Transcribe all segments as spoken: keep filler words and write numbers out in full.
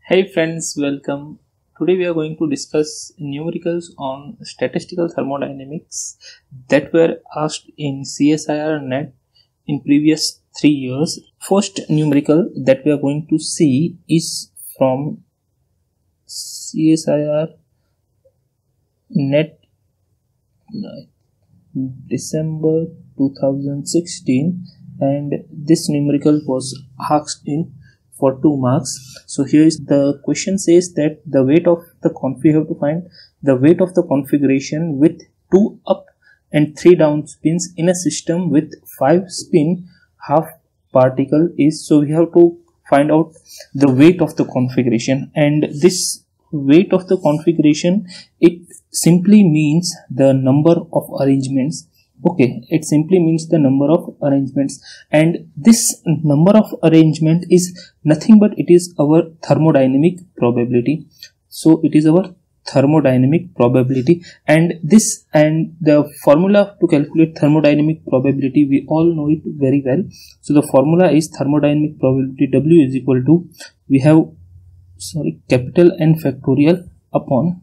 Hey friends, welcome. Today we are going to discuss numericals on statistical thermodynamics that were asked in C S I R Net in previous three years. First numerical that we are going to see is from C S I R Net December two thousand sixteen, and this numerical was asked in for two marks. So here is the question. Says that the weight of the conf we have to find the weight of the configuration with two up and three down spins in a system with five spin half particle is. So we have to find out the weight of the configuration, and this weight of the configuration, it simply means the number of arrangements. Okay, it simply means the number of arrangements, and this number of arrangement is nothing but it is our thermodynamic probability. So it is our thermodynamic probability, and this and the formula to calculate thermodynamic probability, we all know it very well. So the formula is thermodynamic probability W is equal to, we have sorry capital N factorial upon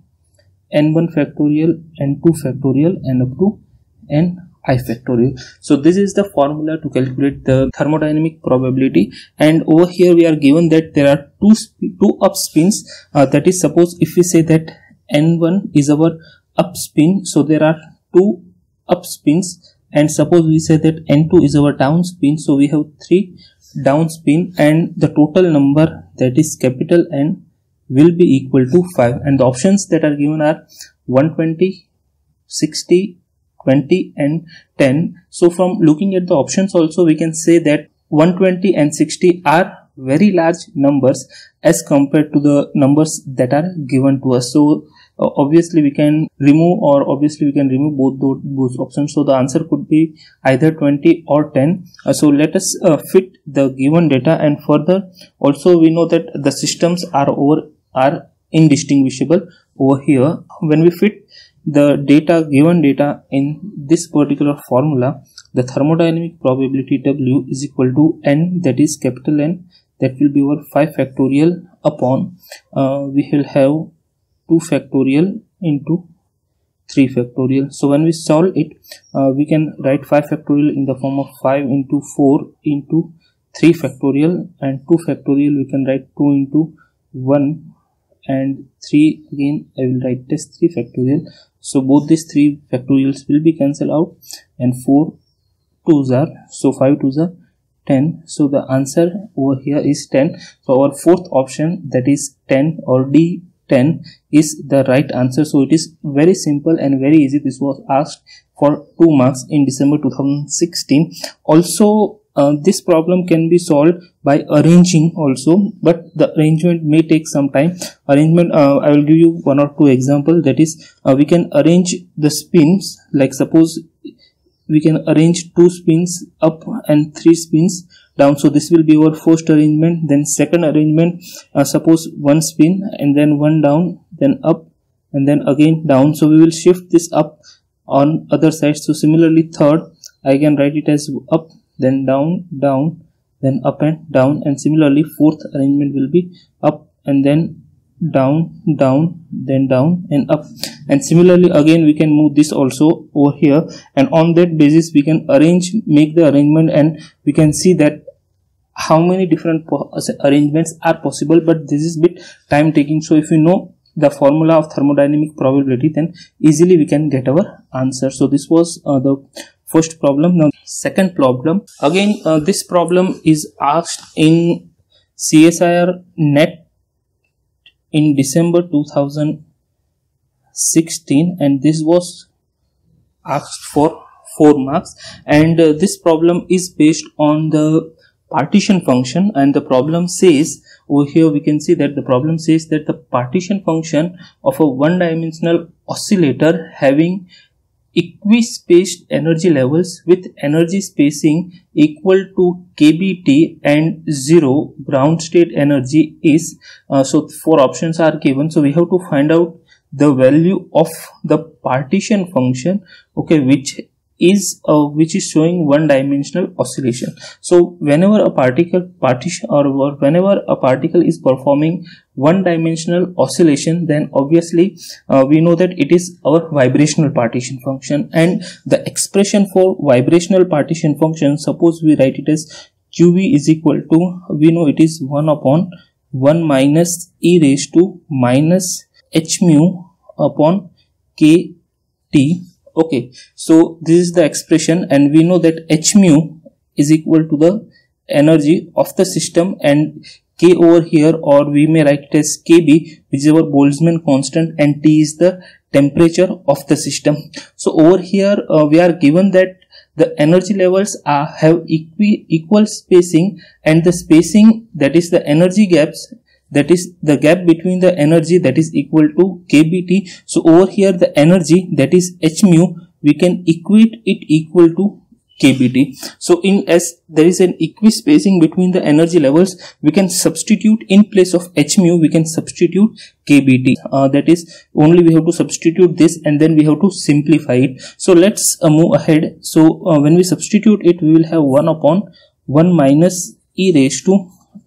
N one factorial, N two factorial, and up to N I factorial. So this is the formula to calculate the thermodynamic probability, and over here we are given that there are two two up spins. Uh, that is, suppose if we say that N one is our up spin, so there are two up spins, and suppose we say that N two is our down spin, so we have three down spin, and the total number, that is capital N, will be equal to five, and the options that are given are one twenty, sixty, twenty and ten. So from looking at the options also, we can say that one twenty and sixty are very large numbers as compared to the numbers that are given to us. So uh, obviously we can remove or obviously we can remove both those, those options. So the answer could be either twenty or ten. Uh, so let us uh, fit the given data, and further also we know that the systems are over are indistinguishable over here. When we fit the data, given data in this particular formula, the thermodynamic probability W is equal to N, that is capital N, that will be our five factorial upon uh, we will have two factorial into three factorial. So when we solve it, uh, we can write five factorial in the form of five into four into three factorial, and two factorial we can write two into one, and three again I will write as three factorial. So both these three factorials will be cancelled out, and four twos are, so five twos are ten. So the answer over here is ten. So our fourth option, that is ten or D ten, is the right answer. So it is very simple and very easy. This was asked for two marks in December two thousand sixteen. Also Uh, this problem can be solved by arranging also, but the arrangement may take some time. Arrangement, uh, I will give you one or two example. That is, uh, we can arrange the spins, like suppose we can arrange two spins up and three spins down. So this will be our first arrangement. Then second arrangement, uh, suppose one spin and then one down, then up and then again down. So we will shift this up on other side. So similarly third, I can write it as up, then down, down, then up and down, and similarly fourth arrangement will be up and then down, down, then down and up, and similarly again we can move this also over here, and on that basis we can arrange make the arrangement, and we can see that how many different arrangements are possible, but this is bit time taking. So if you know the formula of thermodynamic probability, then easily we can get our answer. So this was uh, the first problem. Now second problem, again uh, this problem is asked in C S I R Net in December two thousand sixteen, and this was asked for four marks, and uh, this problem is based on the partition function, and the problem says over here, we can see that the problem says that the partition function of a one dimensional oscillator having equispaced energy levels with energy spacing equal to K B T and zero ground state energy is, uh, so four options are given. So we have to find out the value of the partition function, okay, which is uh, which is showing one dimensional oscillation. So whenever a particle partition or, or whenever a particle is performing one dimensional oscillation, then obviously uh, we know that it is our vibrational partition function. And the expression for vibrational partition function, suppose we write it as Q V is equal to, we know it is one upon one minus e raised to minus h mu upon k t. Okay, so this is the expression, and we know that h mu is equal to the energy of the system, and k over here, or we may write it as kb, which is our Boltzmann constant, and t is the temperature of the system. So over here uh, we are given that the energy levels are have equi equal spacing, and the spacing, that is the energy gaps, that is the gap between the energy, that is equal to kbt. So over here the energy, that is h mu, we can equate it equal to kbt. So in as there is an equispacing between the energy levels, we can substitute in place of h mu, we can substitute kbt. Uh, that is, only we have to substitute this, and then we have to simplify it. So let's uh, move ahead. So uh, when we substitute it, we will have one upon one minus e raised to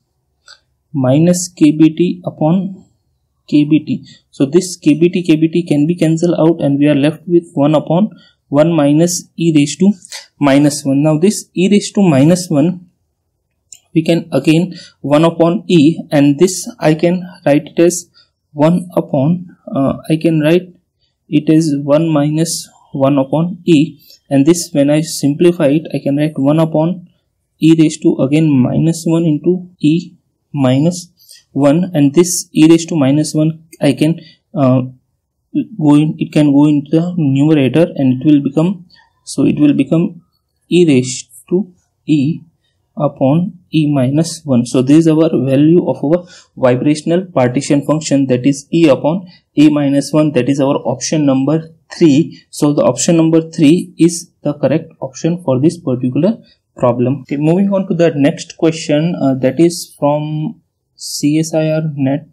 minus kbt upon kbt. So this kbt kbt can be cancelled out, and we are left with one upon one minus e raised to minus one. Now this e raised to minus one, we can again one upon e, and this I can write it as one upon uh, I can write it as one minus one upon e, and this, when I simplify it, I can write one upon e raised to again minus one into e minus one, and this e raised to minus one I can uh, go in, it can go into the numerator, and it will become, so it will become e raised to e upon e minus one. So this is our value of our vibrational partition function, that is e upon e minus one. That is our option number three. So the option number three is the correct option for this particular problem. Okay, moving on to the next question, uh, that is from C S I R Net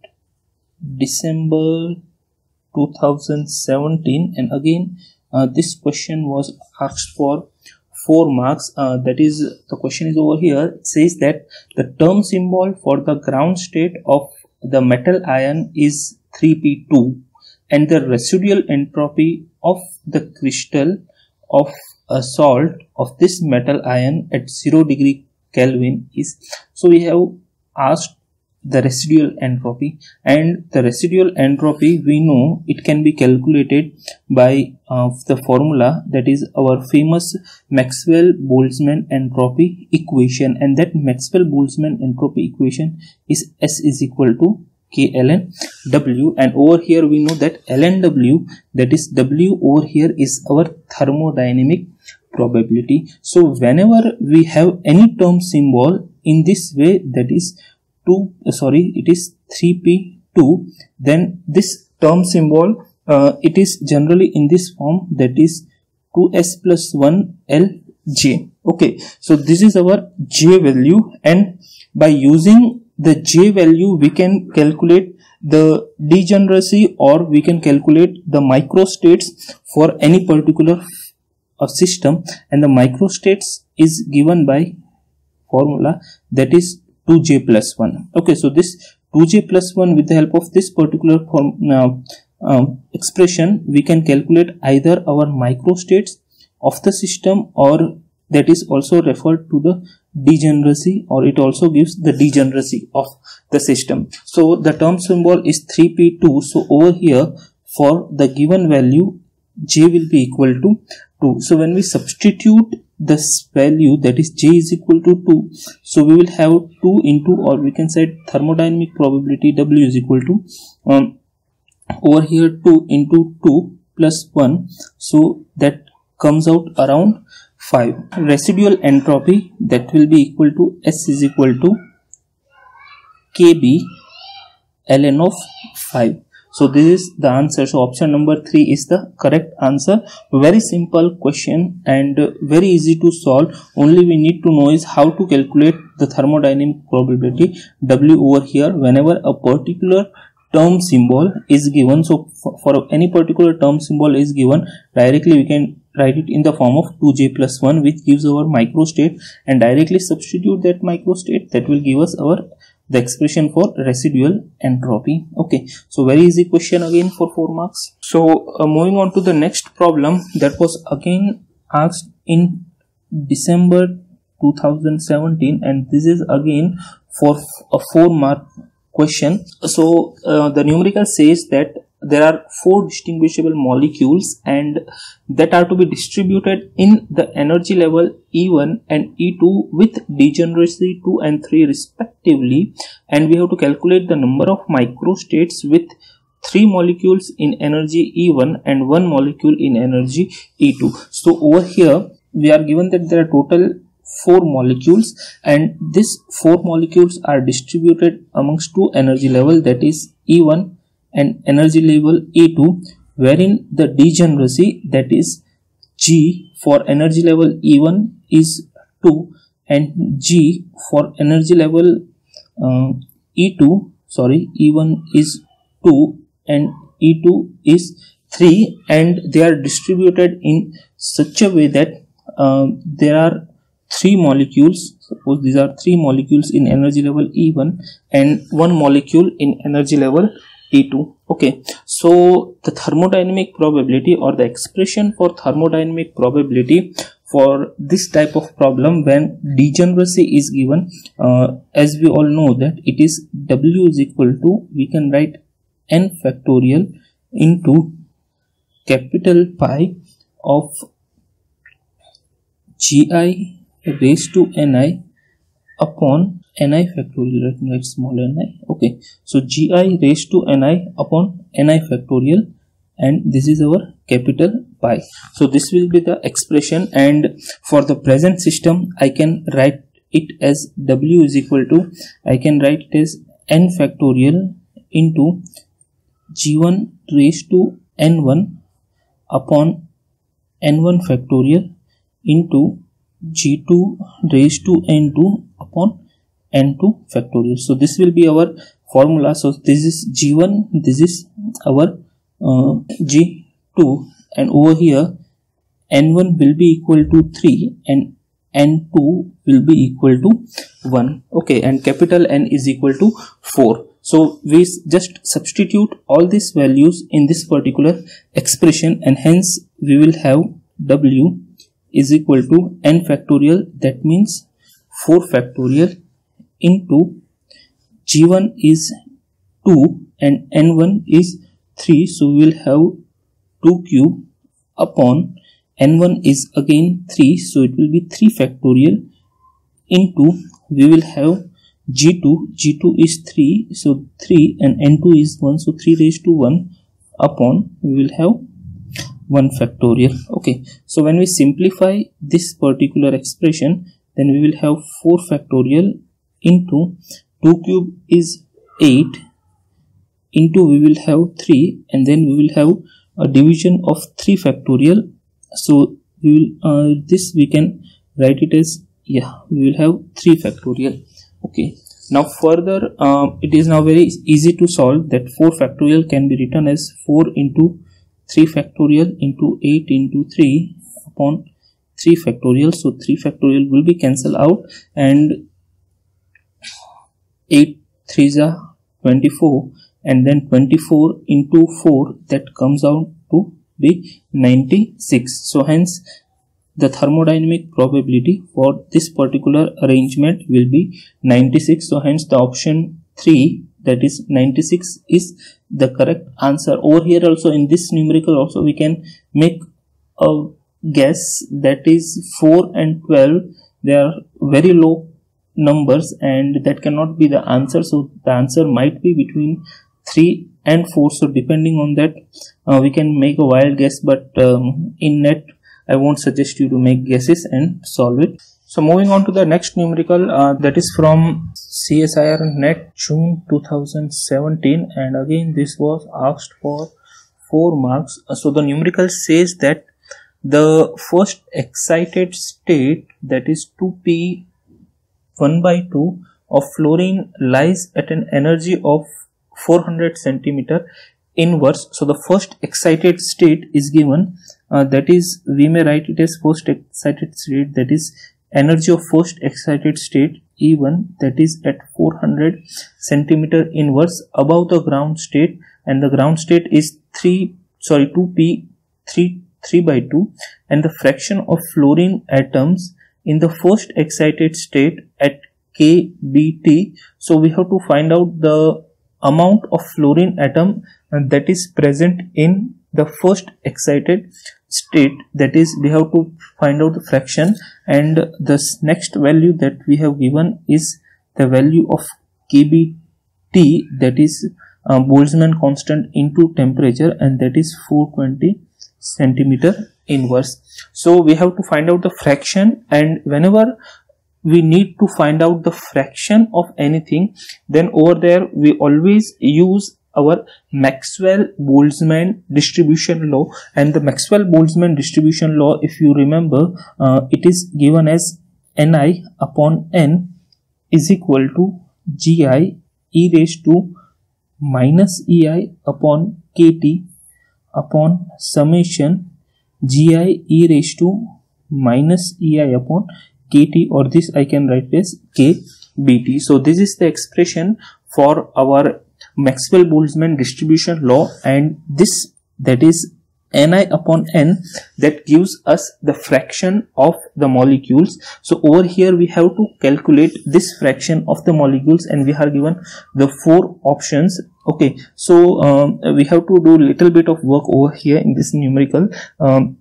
December two thousand seventeen, and again uh, this question was asked for four marks. Uh, that is, the question is over here. It says that the term symbol for the ground state of the metal ion is three p two, and the residual entropy of the crystal of a salt of this metal ion at zero degree Kelvin is. So we have asked the residual entropy, and the residual entropy, we know it can be calculated by uh, the formula, that is our famous Maxwell-Boltzmann entropy equation, and that Maxwell-Boltzmann entropy equation is S is equal to K ln W, and over here we know that ln W, that is W over here, is our thermodynamic probability. So whenever we have any term symbol in this way, that is two uh, sorry it is three p two, then this term symbol uh, it is generally in this form, that is two s plus one L J. Okay, so this is our J value, and by using the J value we can calculate the degeneracy, or we can calculate the microstates for any particular uh, system, and the microstates is given by formula, that is two j plus one. Okay, so this two j plus one, with the help of this particular form uh, uh, expression, we can calculate either our microstates of the system, or that is also referred to the degeneracy, or it also gives the degeneracy of the system. So the term symbol is three p two. So over here, for the given value, j will be equal to two. So when we substitute this value, that is j is equal to two, so we will have two into, or we can say thermodynamic probability W is equal to um, over here two into two plus one, so that comes out around five. Residual entropy, that will be equal to S is equal to K B ln of five. So this is the answer. So option number three is the correct answer. Very simple question and very easy to solve. Only we need to know is how to calculate the thermodynamic probability W over here whenever a particular term symbol is given. So for, for any particular term symbol is given, directly we can write it in the form of two j plus one, which gives our microstate, and directly substitute that microstate. That will give us our the expression for residual entropy. Okay, so very easy question again for four marks. So uh, moving on to the next problem, that was again asked in December two thousand seventeen, and this is again for a four mark question. So uh, the numerical says that there are four distinguishable molecules and that are to be distributed in the energy level E one and E two with degeneracy two and three respectively, and we have to calculate the number of microstates with three molecules in energy E one and one molecule in energy E two. So over here we are given that there are total four molecules, and these four molecules are distributed amongst two energy level, that is E one and energy level E two, wherein the degeneracy, that is G for energy level E one is two and G for energy level uh, E two, sorry E one is two and E two is three, and they are distributed in such a way that uh, there are three molecules. Suppose these are three molecules in energy level E one and one molecule in energy level E two. Okay, so the thermodynamic probability or the expression for thermodynamic probability for this type of problem when degeneracy is given, uh, as we all know that it is W is equal to, we can write n factorial into capital pi of Gi raised to Ni upon Ni factorial. Let me write small ni. Okay, so Gi raised to Ni upon Ni factorial, and this is our capital pi. So this will be the expression, and for the present system I can write it as W is equal to, I can write it as n factorial into G one raised to N one upon N one factorial into G two raised to N two upon N two factorial. So this will be our formula. So this is G one, this is our uh, G two, and over here N one will be equal to three and N two will be equal to one. Okay, and capital N is equal to four. So we just substitute all these values in this particular expression, and hence we will have W is equal to n factorial, that means four factorial, into G one is two and N one is three, so we will have two cube upon N one is again three, so it will be three factorial, into we will have G two, G two is three, so three, and N two is one, so three raised to one upon we will have one factorial. Okay, so when we simplify this particular expression, then we will have four factorial into two cube is eight, into we will have three, and then we will have a division of three factorial. So we will uh, this we can write it as, yeah, we will have three factorial. Okay, now further uh, it is now very easy to solve that four factorial can be written as four into three factorial into eight into three upon three factorial. So three factorial will be cancelled out, and eight threes are twenty-four, and then twenty-four into four, that comes out to be ninety-six. So hence the thermodynamic probability for this particular arrangement will be ninety-six. So hence the option three, that is ninety-six, is the correct answer. Over here also in this numerical also we can make a guess, that is four and twelve, they are very low numbers and that cannot be the answer. So the answer might be between three and four. So depending on that uh, we can make a wild guess, but um, in net I won't suggest you to make guesses and solve it. So moving on to the next numerical, uh, that is from C S I R Net June two thousand seventeen, and again this was asked for four marks. Uh, so the numerical says that the first excited state, that is two p one by two of fluorine, lies at an energy of four hundred centimeter inverse. So the first excited state is given uh, that is, we may write it as first excited state, that is energy of first excited state E one, that is at four hundred centimeter inverse above the ground state, and the ground state is three sorry two p three three by two, and the fraction of fluorine atoms in the first excited state at K B T. So we have to find out the amount of fluorine atom that is present in the first excited state, that is we have to find out the fraction, and this next value that we have given is the value of K B T, that is uh, Boltzmann constant into temperature, and that is four hundred twenty centimeter inverse. So we have to find out the fraction, and whenever we need to find out the fraction of anything, then over there we always use our Maxwell-Boltzmann distribution law. And the Maxwell-Boltzmann distribution law, if you remember, uh, it is given as Ni upon N is equal to Gi e raised to minus Ei upon Kt upon summation Gi e raised to minus Ei upon Kt, or this I can write as K B T. So this is the expression for our Maxwell-Boltzmann distribution law, and this, that is Ni upon N, that gives us the fraction of the molecules. So over here we have to calculate this fraction of the molecules, and we are given the four options. Okay, so um, we have to do little bit of work over here in this numerical, um,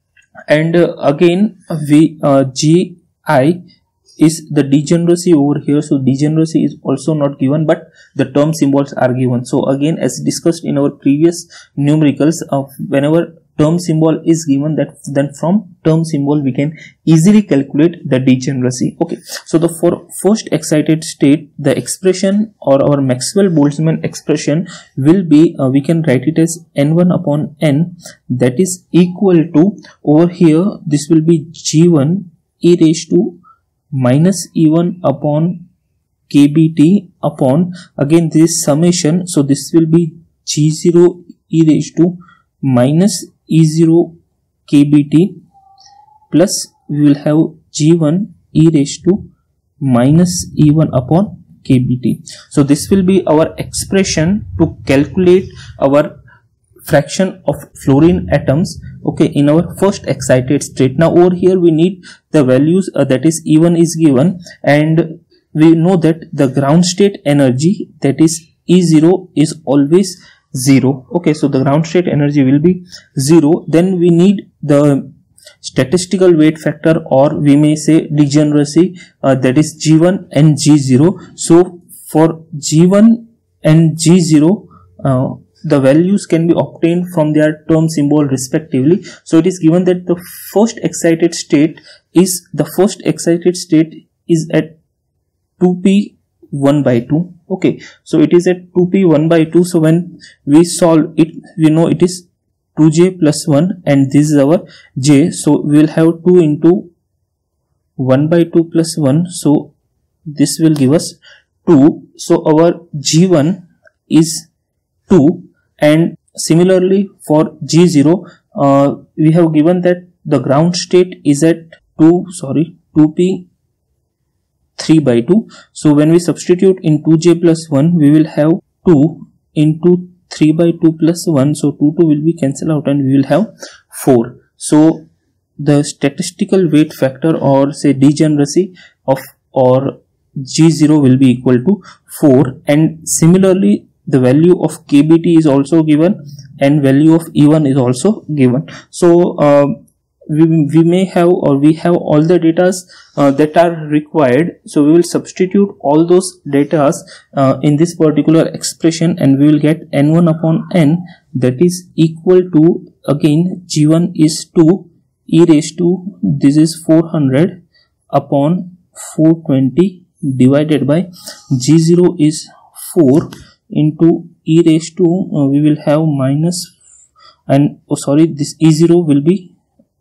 and uh, again we uh, G I is the degeneracy over here. So degeneracy is also not given, but the term symbols are given. So again, as discussed in our previous numericals, of uh, whenever term symbol is given, that then from term symbol we can easily calculate the degeneracy. Okay, so the for first excited state, the expression or our Maxwell-Boltzmann expression will be, uh, we can write it as N one upon N, that is equal to, over here this will be G one e raised to minus E one upon K B T upon, again this summation, so this will be G zero e raised to minus E zero K B T, plus we will have G one e raised to minus E one upon K B T. So this will be our expression to calculate our fraction of fluorine atoms, okay, in our first excited state. Now over here we need the values, uh, that is E one is given, and we know that the ground state energy, that is E zero, is always zero. Okay, so the ground state energy will be zero. Then we need the statistical weight factor, or we may say degeneracy, uh, that is G one and G zero. So for G one and G zero, uh, the values can be obtained from their term symbol respectively. So it is given that the first excited state is the first excited state is at two p one by two. Okay, so it is at two p one by two. So when we solve it, we know it is two j plus one, and this is our j. So we will have two into one by two plus one. So this will give us two. So our G one is two. And similarly for G zero, uh, we have given that the ground state is at two sorry two p three by two. So when we substitute in two j plus one, we will have two into three by two plus one. So two two will be cancelled out, and we will have four. So the statistical weight factor, or say degeneracy of or G zero, will be equal to four. And similarly the value of K B T is also given, and value of E one is also given. So uh, we, we may have, or we have all the data uh, that are required. So we will substitute all those data uh, in this particular expression, and we will get N one upon N, that is equal to, again G one is two e raised to, this is four hundred upon four twenty, divided by G zero is four into e raised to, uh, we will have minus, and oh sorry this E zero will be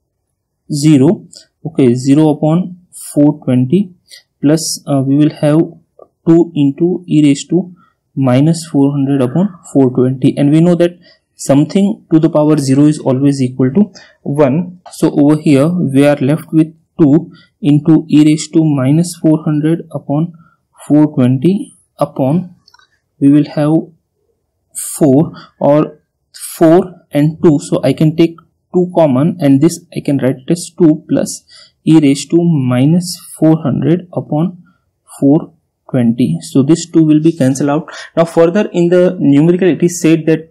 zero. Okay, zero upon four twenty, plus uh, we will have two into e raised to minus four hundred upon four twenty, and we know that something to the power zero is always equal to one. So over here we are left with two into e raised to minus four hundred upon four twenty upon, we will have four or four and two, so I can take two common and this I can write it as two plus e raised to minus four hundred upon four twenty. So this two will be cancelled out. Now further in the numerical it is said that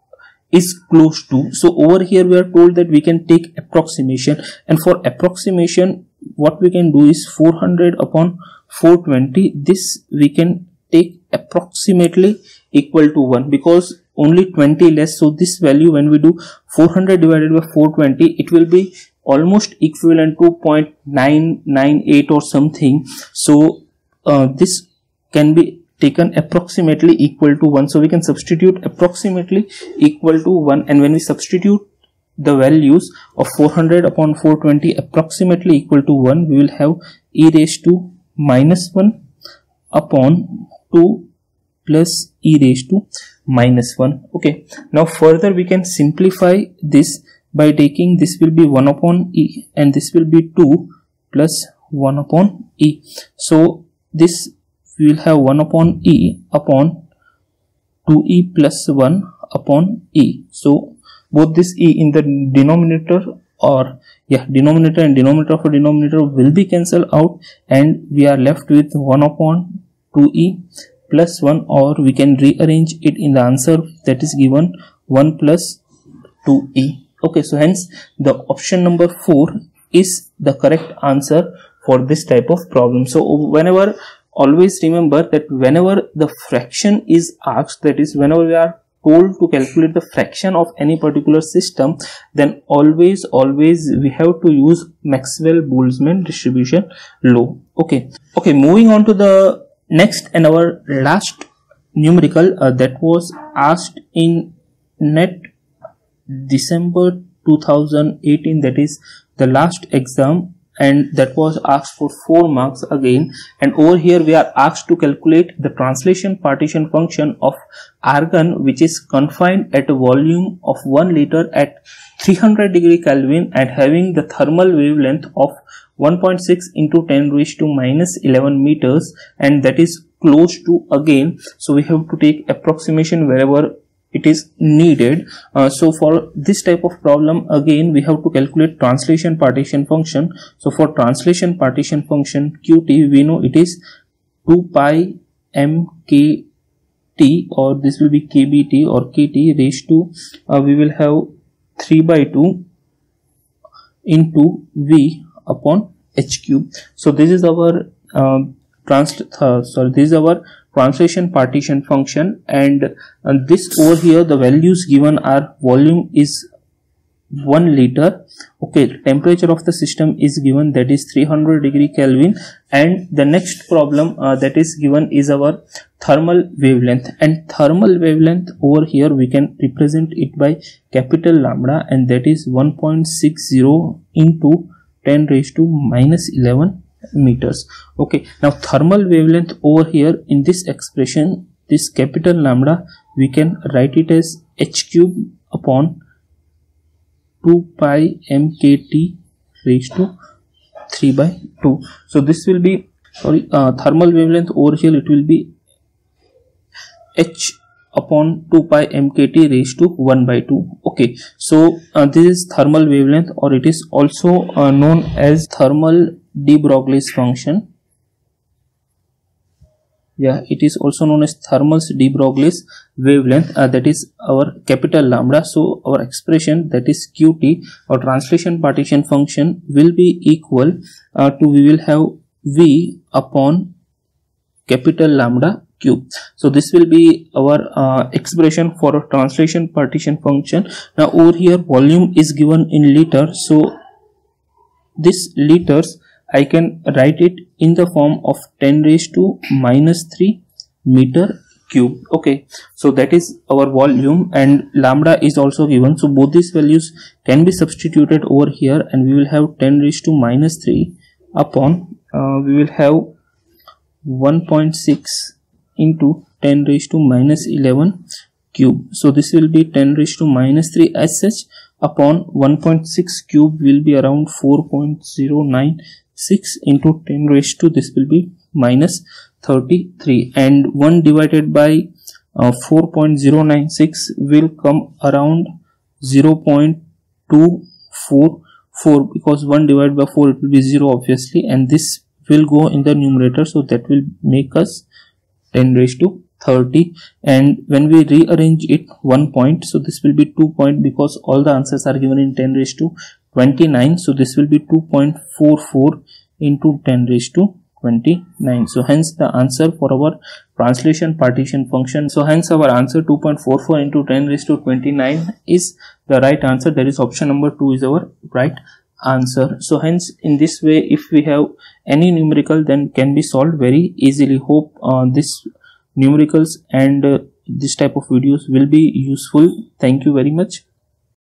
is close to, so over here we are told that we can take approximation, and for approximation what we can do is four hundred upon four twenty, this we can take approximately equal to one because only twenty less. So this value, when we do four hundred divided by four twenty, it will be almost equivalent to zero point nine nine eight or something. So uh, this can be taken approximately equal to one, so we can substitute approximately equal to one, and when we substitute the values of four hundred upon four twenty approximately equal to one, we will have e raised to minus one upon two plus e raised to minus one. Okay, now further we can simplify this by taking this will be one upon e and this will be two plus one upon e. So this we will have one upon e upon two e plus one upon e. So both this e in the denominator or yeah denominator and denominator of a denominator will be cancelled out, and we are left with one upon two e plus one, or we can rearrange it in the answer that is given one plus two e. Okay, so hence the option number four is the correct answer for this type of problem. So whenever, always remember that whenever the fraction is asked, that is whenever we are told to calculate the fraction of any particular system, then always always we have to use Maxwell-Boltzmann distribution law. Okay, okay, moving on to the next and our last numerical uh, that was asked in NET December two thousand eighteen, that is the last exam, and that was asked for four marks again. And over here we are asked to calculate the translation partition function of argon which is confined at a volume of one liter at three hundred degree Kelvin and having the thermal wavelength of one point six into ten raised to minus eleven meters, and that is close to again. So we have to take approximation wherever it is needed. Uh, so for this type of problem again we have to calculate translation partition function. So for translation partition function qt, we know it is two pi mkt, or this will be kbt or kt raised to uh, we will have three by two into v upon h cube. So this is our uh, trans uh, sorry this is our translation partition function, and uh, this over here the values given are volume is one liter. Okay, the temperature of the system is given, that is three hundred degree Kelvin, and the next problem uh, that is given is our thermal wavelength, and thermal wavelength over here we can represent it by capital lambda, and that is one point six zero into ten raised to minus eleven meters. Okay, now thermal wavelength over here in this expression, this capital lambda, we can write it as h cube upon two pi mkt raised to three by two. So this will be sorry uh, thermal wavelength over here, it will be h upon two pi mkt raised to one by two. Okay, so uh, this is thermal wavelength, or it is also uh, known as thermal de Broglie's function. Yeah, it is also known as thermal de Broglie's wavelength, uh, that is our capital lambda. So our expression, that is qt or translation partition function, will be equal uh, to we will have v upon capital lambda cube. So this will be our uh, expression for a translation partition function. Now over here volume is given in liter, so this liters I can write it in the form of ten raised to minus three meter cube. Okay, so that is our volume, and lambda is also given, so both these values can be substituted over here, and we will have ten raised to minus three upon uh, we will have one point six into ten raised to minus eleven cube. So this will be ten raised to minus three as such, upon one point six cube will be around four point zero nine six into ten raised to, this will be minus thirty-three, and one divided by uh, four point zero nine six will come around zero point two four four, because one divided by four, it will be zero obviously, and this will go in the numerator, so that will make us ten raised to thirty. And when we rearrange it one point, so this will be two point, because all the answers are given in ten raised to twenty-nine, so this will be two point four four into ten raised to twenty-nine. So hence the answer for our translation partition function, so hence our answer two point four four into ten raised to twenty-nine is the right answer. That is option number two is our right answer. So hence in this way, if we have any numerical, then can be solved very easily. Hope uh, this numericals and uh, this type of videos will be useful. Thank you very much.